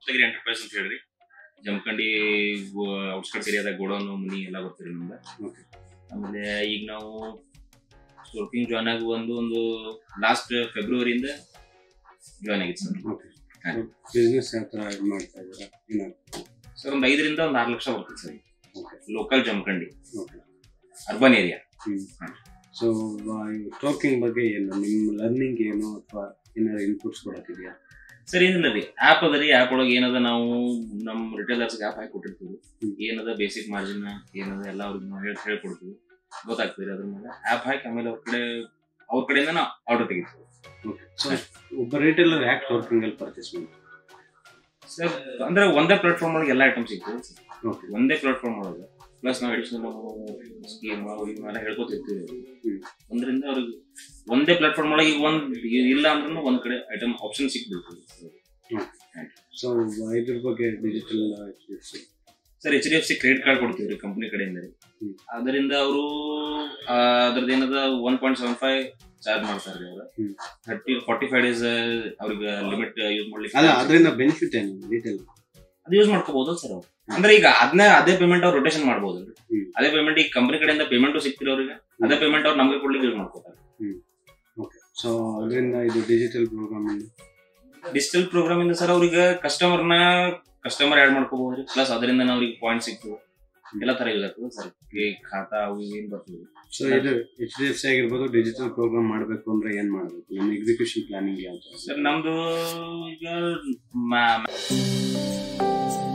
Saptagiri enterprise ಅಂತ ಹೇಳ್ರಿ, Jamkhandi outskirts ಏರಿಯಾದಾಗ ಗೋಡೌನ್ ಮನಿ ಎಲ್ಲ ಬರ್ತೀರಿ ನಮ್ಗೆ. ಆಮೇಲೆ ಈಗ ನಾವು ವರ್ಕಿಂಗ್ ಜಾಯ್ನ್ ಆಗಿ ಒಂದು ಲಾಸ್ಟ್ ಫೆಬ್ರವರಿಯಿಂದ ಜಾಯ್ನ್ ಆಗಿತ್ತು ಸರ್. ಬಿಸ್ನೆಸ್ ಯಾವ ಥರ ಮಾಡ್ತಾ ಇದ್ದೀರಾ ಸರ್? ಒಂದು 5 ರಿಂದ 6 ಲಕ್ಷ ಬರ್ತದೆ sir. Local Jamkhandi urban area. So stocking ಬಗ್ಗೆ ಏನು ನಿಮ್ಮ ಲರ್ನಿಂಗ್ ಏನು ಅಥವಾ ಏನಾದ್ರು ಇನ್ಪುಟ್ಸ್ ಕೊಡೋಕ್ಕಿದೆಯಾ ಸರ್? ಏನಿಲ್ಲ ರೀ, ಆ್ಯಪ್ ಅದ ರೀ. ಆ್ಯಪ್ ಒಳಗೆ ಏನದ ನಾವು ನಮ್ಮ ರಿಟೇಲರ್ಸ್ಗೆ ಆ್ಯಪ್ ಹಾಕಿ ಕೊಟ್ಟಿರ್ತೀವಿ. ಏನದ ಬೇಸಿಕ್ ಮಾರ್ಜಿನ್ ಏನದ ಎಲ್ಲ ಅವ್ರಿಗೆ ನಾವು ಹೇಳ್ಕೊಡ್ತೀವಿ, ಗೊತ್ತಾಗ್ತದೆ. ಅದ್ರ ಮೇಲೆ ಆ್ಯಪ್ ಹಾಕಿ ಆಮೇಲೆ ಅವ್ರ ಕಡೆಯಿಂದ ನಾವು ಆರ್ಡರ್ ತೆಗಿತೀವಿ. ಸೊ ಒಬ್ಬ ರಿಟೇಲರ್ ಯಾಕೆ ಸ್ಟೋಕಿಂಗ್ ಅಲ್ಲಿ ಪರ್ಚೇಸ್ ಮಾಡ್ತೀವಿ ಸರ್? ಅಂದ್ರೆ ಒಂದೇ ಪ್ಲಾಟ್ಫಾರ್ಮ್ ಒಳಗೆ ಎಲ್ಲ ಐಟಮ್ ಸಿಗ್ತದೆ ಸರ್. ಒಂದೇ ಪ್ಲಾಟ್ಫಾರ್ಮ್ ಒಳಗೆ ಪ್ಲಸ್ ನಾವು ಅಡಿಷನಲ್ ಸ್ಕೀಮ್ ಇವನ್ನೆಲ್ಲ ಹೇಳ್ಕೊತಿರ್ತೀವಿ. ಒಂದರಿಂದ ಅವ್ರಿಗೆ ಒಂದೇ ಪ್ಲಾಟ್ಫಾರ್ಮ್ ಒಳಗೆ ಈಗ ಇಲ್ಲ ಅಂದ್ರೂ ಒಂದ್ ಕಡೆ ಐಟಮ್ ಆಪ್ಷನ್ ಸಿಕ್ಬಿಡ್ತದೆ. ಸೊ ಇದ್ರ ಬಗ್ಗೆ digital sir HDFC credit card ಕೊಡ್ತೀವಿ ರೀ ಕಂಪ್ನಿ ಕಡೆಯಿಂದ ರೀ. ಅದರಿಂದ ಅವರು ಅದ್ರದ್ದು ಏನದ 1.75 ಚಾರ್ಜ್ ಮಾಡ್ತಾರೆ ರೀ. ಅವರು 45 ಡೇಸ್ ಅವ್ರಿಗೆ ಲಿಮಿಟ್ ಯೂಸ್ ಮಾಡ್ಲಿಕ್ಕೆ. ಅದರಿಂದ ಬೆನಿಫಿಟ್ ಏನು ರಿಟೇಲ್ ಅದು ಯೂಸ್ ಮಾಡ್ಕೋಬಹುದು ಸರ್ ಅವ್ರು. ಅಂದ್ರೆ ಈಗ ಅದೇ ಪೇಮೆಂಟ್ ಅವ್ರು ರೊಟೇಷನ್ ಮಾಡ್ಬೋದು. ಅದೇ ಪೇಮೆಂಟ್ ಈಗ ಕಂಪನಿ ಕಡೆಯಿಂದ ಪೇಮೆಂಟ್ ಸಿಗ್ತಿರೋ ಅವ್ರಿಗೆ, ಅದೇ ಪೇಮೆಂಟ್ ಅವ್ರು ನಮಗೆ ಕೊಡ್ಲಿಕ್ಕೆ ಯೂಸ್ ಮಾಡ್ಕೋತಾರೆ. ಸೊ ಅದರಿಂದ ಇದು ಡಿಜಿಟಲ್ ಪ್ರೋಗ್ರಾಮ್ ಇಂದ ಸರ್ ಅವ್ರಿಗೆ ಕಸ್ಟಮರ್ ಆಡ್ ಮಾಡ್ಕೋಬಹುದು. ಪ್ಲಸ್ ಅದರಿಂದ ಅವ್ರಿಗೆ ಪಾಯಿಂಟ್ ಸಿಗ್ತದೆ, ಎಲ್ಲ ತರ ಯೂಸ್ ಆಗ್ತದೆ ಸರ್. ಖಾತಾ ಅವು ಏನ್ ಬರ್ತದೆ. ಸೊ ಇದು HDFC ಆಗಿರ್ಬೋದು, ಡಿಜಿಟಲ್ ಪ್ರೋಗ್ರಾಮ್ ಮಾಡಬೇಕು ಅಂದ್ರೆ ಏನ್ ಮಾಡಬೇಕು? ನಮ್ಮ ಎಕ್ಸಿಕ್ಯೂಷನ್ ಪ್ಲಾನಿಂಗ್ ಯಾವ ತರ ಸರ್? ನಮ್ದು ಈಗ